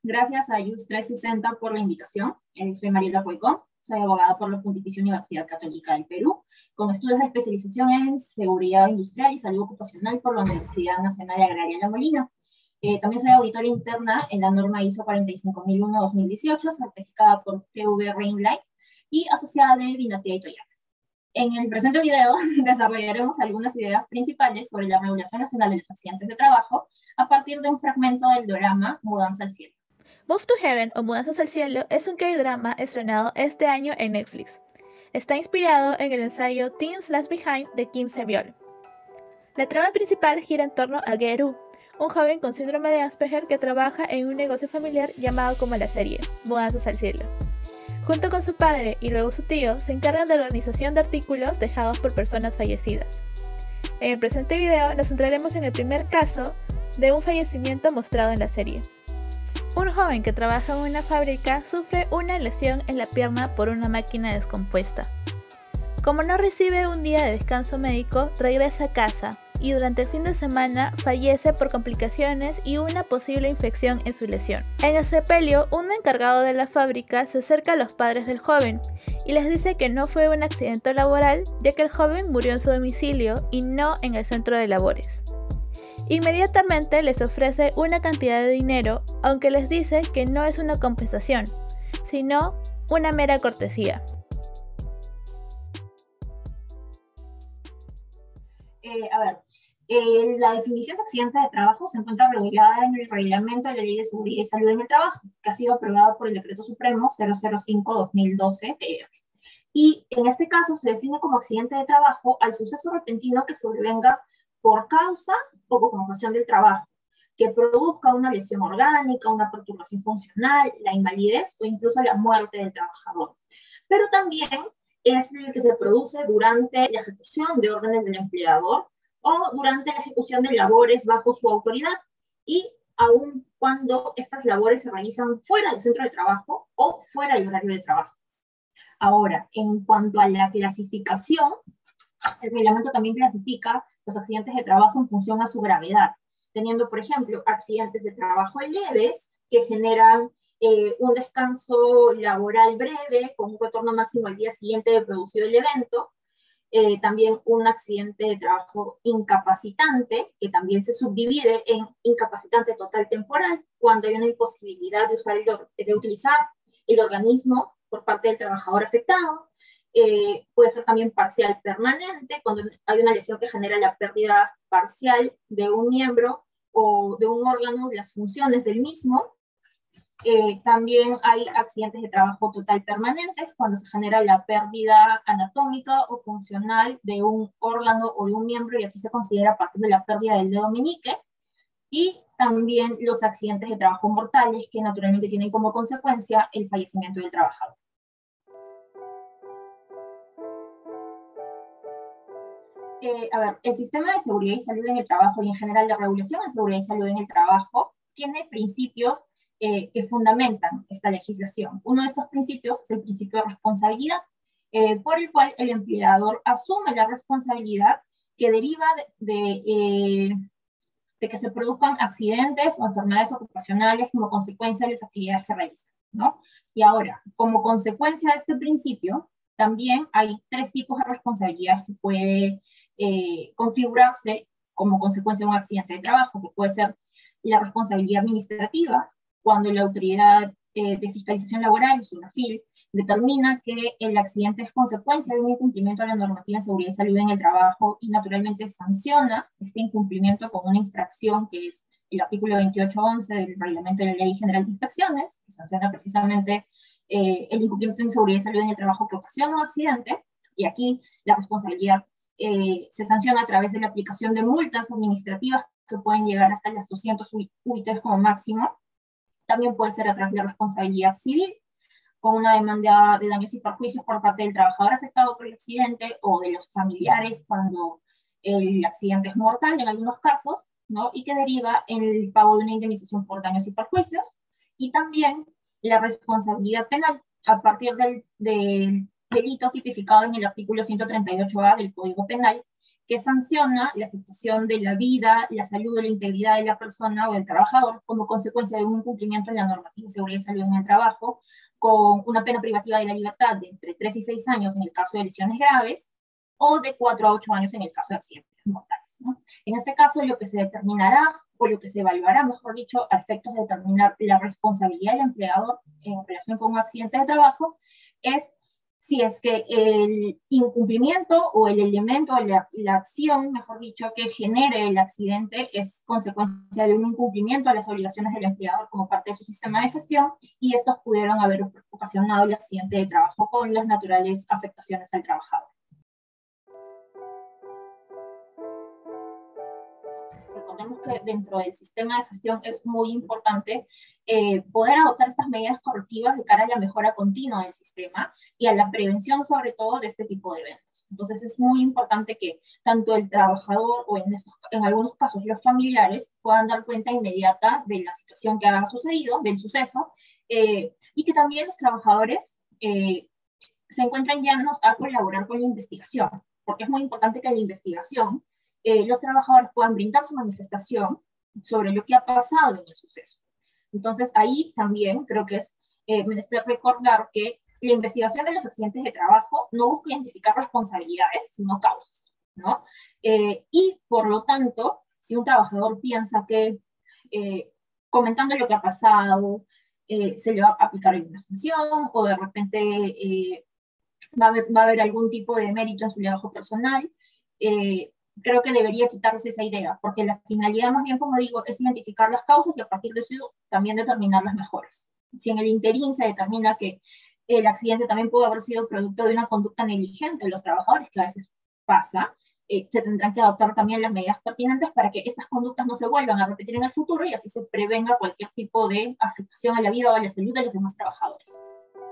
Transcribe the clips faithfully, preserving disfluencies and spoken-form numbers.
Gracias a I U S trescientos sesenta por la invitación. Eh, soy Mariela Pueycón, soy abogada por la Pontificia Universidad Católica del Perú, con estudios de especialización en seguridad industrial y salud ocupacional por la Universidad Nacional Agraria La Molina. Eh, también soy auditora interna en la norma I S O cuarenta y cinco mil uno dos mil dieciocho, certificada por T V Rainlight y asociada de Vinatea y Toyama. En el presente video desarrollaremos algunas ideas principales sobre la regulación nacional de los accidentes de trabajo a partir de un fragmento del drama Mudanza al Cielo. Move to Heaven o Mudanzas al Cielo es un K-drama estrenado este año en Netflix. Está inspirado en el ensayo Teens Left Behind de Kim Se-byol. La trama principal gira en torno a Geru, un joven con síndrome de Asperger que trabaja en un negocio familiar llamado como la serie, Mudanzas al Cielo. Junto con su padre y luego su tío, se encargan de la organización de artículos dejados por personas fallecidas. En el presente video nos centraremos en el primer caso de un fallecimiento mostrado en la serie. Un joven que trabaja en una fábrica sufre una lesión en la pierna por una máquina descompuesta. Como no recibe un día de descanso médico, regresa a casa y durante el fin de semana fallece por complicaciones y una posible infección en su lesión. En el sepelio, un encargado de la fábrica se acerca a los padres del joven y les dice que no fue un accidente laboral, ya que el joven murió en su domicilio y no en el centro de labores. Inmediatamente les ofrece una cantidad de dinero, aunque les dice que no es una compensación, sino una mera cortesía. Eh, a ver, eh, la definición de accidente de trabajo se encuentra regulada en el reglamento de la Ley de Seguridad y Salud en el Trabajo, que ha sido aprobado por el Decreto Supremo cero cero cinco guión dos mil doce T R. Y en este caso se define como accidente de trabajo al suceso repentino que sobrevenga por causa o con ocasión del trabajo, que produzca una lesión orgánica, una perturbación funcional, la invalidez o incluso la muerte del trabajador. Pero también es el que se produce durante la ejecución de órdenes del empleador o durante la ejecución de labores bajo su autoridad y aun cuando estas labores se realizan fuera del centro de trabajo o fuera del horario de trabajo. Ahora, en cuanto a la clasificación, el reglamento también clasifica los accidentes de trabajo en función a su gravedad, teniendo, por ejemplo, accidentes de trabajo leves que generan eh, un descanso laboral breve con un retorno máximo al día siguiente de producido el evento, eh, también un accidente de trabajo incapacitante, que también se subdivide en incapacitante total temporal, cuando hay una imposibilidad de, usar el, de utilizar el organismo por parte del trabajador afectado. Eh, puede ser también parcial permanente, cuando hay una lesión que genera la pérdida parcial de un miembro o de un órgano de las funciones del mismo. Eh, también hay accidentes de trabajo total permanentes, cuando se genera la pérdida anatómica o funcional de un órgano o de un miembro, y aquí se considera parte de la pérdida del dedo meñique. Y también los accidentes de trabajo mortales, que naturalmente tienen como consecuencia el fallecimiento del trabajador. Eh, a ver, el sistema de seguridad y salud en el trabajo y en general la regulación de seguridad y salud en el trabajo tiene principios eh, que fundamentan esta legislación. Uno de estos principios es el principio de responsabilidad, eh, por el cual el empleador asume la responsabilidad que deriva de, de, eh, de que se produzcan accidentes o enfermedades ocupacionales como consecuencia de las actividades que realizan, ¿no? Y ahora, como consecuencia de este principio, también hay tres tipos de responsabilidades que puede eh, configurarse como consecuencia de un accidente de trabajo, que puede ser la responsabilidad administrativa, cuando la autoridad eh, de fiscalización laboral, SUNAFIL, determina que el accidente es consecuencia de un incumplimiento de la normativa de seguridad y salud en el trabajo y naturalmente sanciona este incumplimiento con una infracción que es el artículo veintiocho once del Reglamento de la Ley General de Inspecciones, que sanciona precisamente eh, el incumplimiento de seguridad y salud en el trabajo que ocasiona un accidente, y aquí la responsabilidad eh, se sanciona a través de la aplicación de multas administrativas que pueden llegar hasta las doscientos U I Ts como máximo. También puede ser a través de la responsabilidad civil, con una demanda de daños y perjuicios por parte del trabajador afectado por el accidente o de los familiares cuando el accidente es mortal en algunos casos, ¿no? Y que deriva en el pago de una indemnización por daños y perjuicios. Y también la responsabilidad penal a partir del, del delito tipificado en el artículo ciento treinta y ocho A del Código Penal, que sanciona la afectación de la vida, la salud o la integridad de la persona o del trabajador como consecuencia de un incumplimiento en la normativa de seguridad y salud en el trabajo, con una pena privativa de la libertad de entre tres y seis años en el caso de lesiones graves, o de cuatro a ocho años en el caso de accidentes mortales, ¿no? En este caso, lo que se determinará, o lo que se evaluará, mejor dicho, a efectos de determinar la responsabilidad del empleador en relación con un accidente de trabajo, es si es que el incumplimiento o el elemento, la, la acción, mejor dicho, que genere el accidente es consecuencia de un incumplimiento a las obligaciones del empleador como parte de su sistema de gestión, y estos pudieron haber ocasionado el accidente de trabajo con las naturales afectaciones al trabajador. Recordemos que dentro del sistema de gestión es muy importante eh, poder adoptar estas medidas correctivas de cara a la mejora continua del sistema y a la prevención, sobre todo, de este tipo de eventos. Entonces es muy importante que tanto el trabajador o en, esos, en algunos casos los familiares puedan dar cuenta inmediata de la situación que ha sucedido, del suceso, eh, y que también los trabajadores eh, se encuentren llanos a colaborar con la investigación, porque es muy importante que en la investigación Eh, los trabajadores puedan brindar su manifestación sobre lo que ha pasado en el suceso. Entonces, ahí también creo que es eh, menester recordar que la investigación de los accidentes de trabajo no busca identificar responsabilidades, sino causas, ¿no? Eh, y, por lo tanto, si un trabajador piensa que eh, comentando lo que ha pasado, eh, se le va a aplicar alguna sanción, o de repente eh, va, a haber, va a haber algún tipo de mérito en su trabajo personal, eh, creo que debería quitarse esa idea, porque la finalidad, más bien, como digo, es identificar las causas y a partir de eso también determinar las mejoras. Si en el interín se determina que el accidente también pudo haber sido producto de una conducta negligente de los trabajadores, que a veces pasa, eh, se tendrán que adoptar también las medidas pertinentes para que estas conductas no se vuelvan a repetir en el futuro y así se prevenga cualquier tipo de afectación a la vida o a la salud de los demás trabajadores.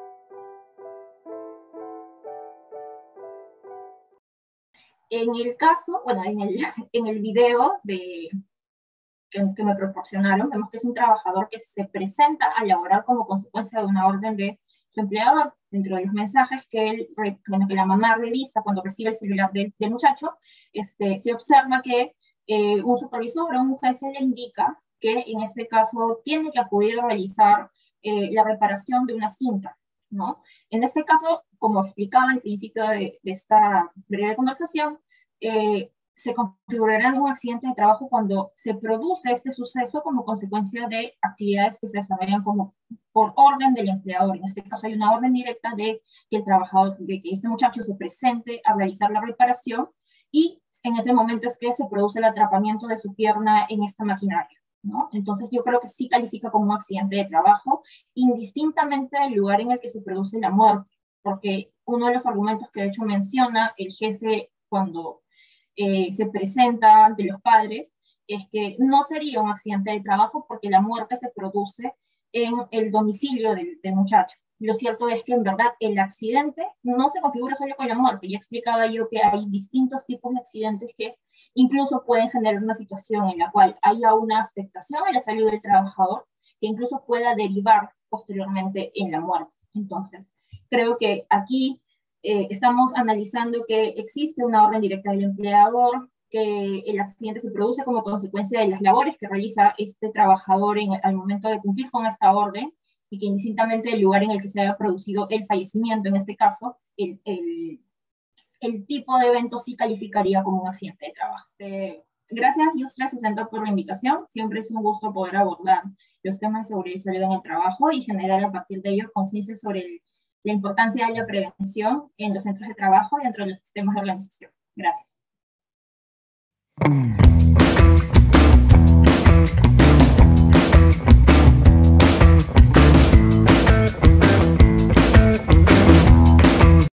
En el caso, bueno, en el, en el video de, que, que me proporcionaron, vemos que es un trabajador que se presenta a laborar como consecuencia de una orden de su empleador. Dentro de los mensajes que, él, bueno, que la mamá revisa cuando recibe el celular del, del muchacho, este, se observa que eh, un supervisor o un jefe le indica que en este caso tiene que acudir a realizar eh, la reparación de una cinta, ¿no? En este caso, como explicaba al principio de, de esta breve conversación, eh, se configurará un accidente de trabajo cuando se produce este suceso como consecuencia de actividades que se desarrollan como por orden del empleador. En este caso hay una orden directa de que el trabajador, de que este muchacho se presente a realizar la reparación, y en ese momento es que se produce el atrapamiento de su pierna en esta maquinaria, ¿no? Entonces yo creo que sí califica como un accidente de trabajo, indistintamente del lugar en el que se produce la muerte, porque uno de los argumentos que de hecho menciona el jefe cuando eh, se presenta ante los padres es que no sería un accidente de trabajo porque la muerte se produce en el domicilio del, del muchacho. Lo cierto es que en verdad el accidente no se configura solo con la muerte. Ya explicaba yo que hay distintos tipos de accidentes que incluso pueden generar una situación en la cual haya una afectación a la salud del trabajador que incluso pueda derivar posteriormente en la muerte. Entonces, creo que aquí eh, estamos analizando que existe una orden directa del empleador, que el accidente se produce como consecuencia de las labores que realiza este trabajador en, al momento de cumplir con esta orden, y que indistintamente del lugar en el que se haya producido el fallecimiento, en este caso, el, el, el tipo de evento sí calificaría como un accidente de trabajo. Eh, gracias, News trescientos sesenta, por la invitación. Siempre es un gusto poder abordar los temas de seguridad y salud en el trabajo y generar a partir de ellos conciencia sobre el, la importancia de la prevención en los centros de trabajo y dentro de los sistemas de organización. Gracias.